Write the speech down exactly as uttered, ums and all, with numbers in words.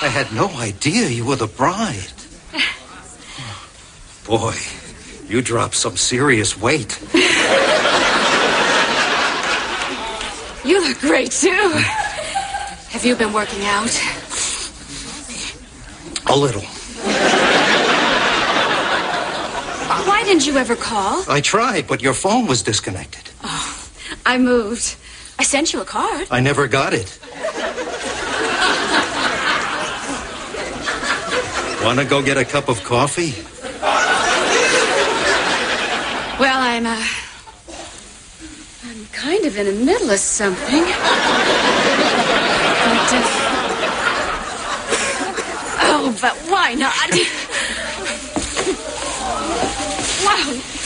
I had no idea you were the bride. Boy, you dropped some serious weight. You look great, too. Have you been working out? A little. Why didn't you ever call? I tried, but your phone was disconnected. Oh, I moved. I sent you a card. I never got it. Want to go get a cup of coffee? Well, I'm, uh... I'm kind of in the middle of something. But, uh... Oh, but why not? Wow.